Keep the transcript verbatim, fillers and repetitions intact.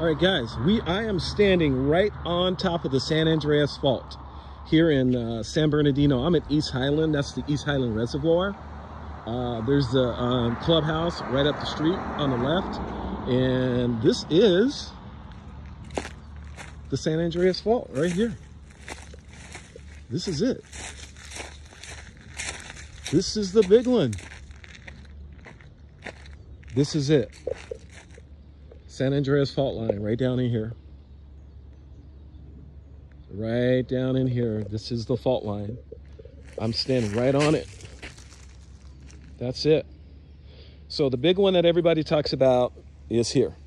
All right, guys, we I am standing right on top of the San Andreas Fault here in uh, San Bernardino. I'm at East Highland. That's the East Highland Reservoir. Uh, there's the um, clubhouse right up the street on the left. And this is the San Andreas Fault right here. This is it. This is the big one. This is it. San Andreas Fault line right down in here. Right down in here. This is the fault line. I'm standing right on it. That's it. So the big one that everybody talks about is here.